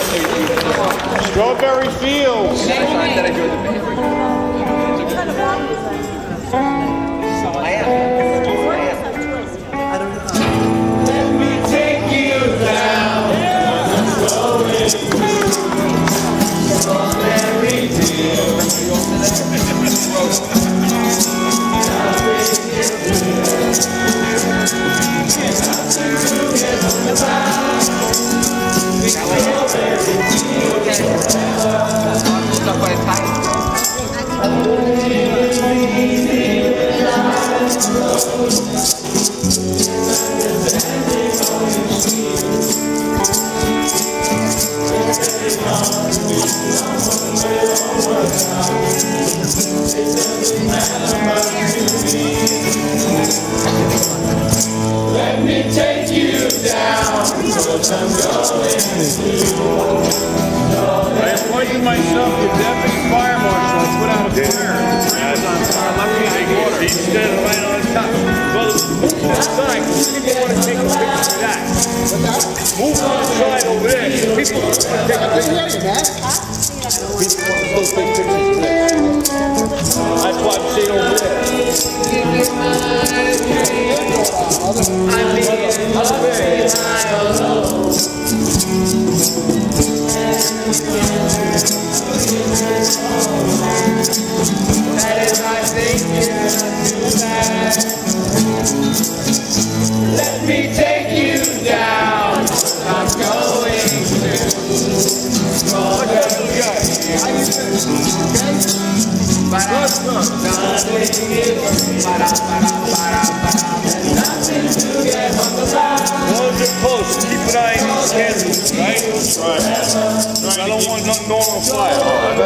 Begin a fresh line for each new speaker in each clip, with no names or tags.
Strawberry Fields.
Let me take you down. Strawberry Fields. Let me take you down, 'cause I'm going
I appointed myself the deputy fire marshal. I put out a fire. He stood right on top. Well, move to the side. People want to take a picture of that. Move to the side over there. People want to take a picture. People want to take pictures of that. That's why I'm sitting over there.
Let me take you down. I'm going to
Close it close. Keep an eye on these candles, right? Right. I don't want nothing going on fire.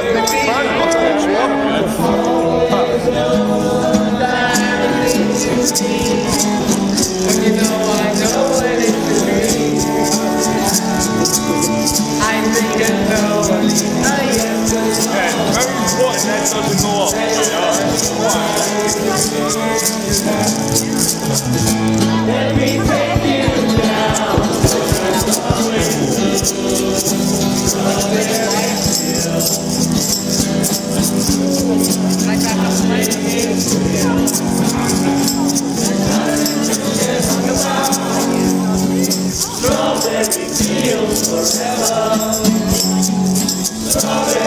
Very important that doesn't go off.
let me take you down. Strawberry fields forever. Strawberry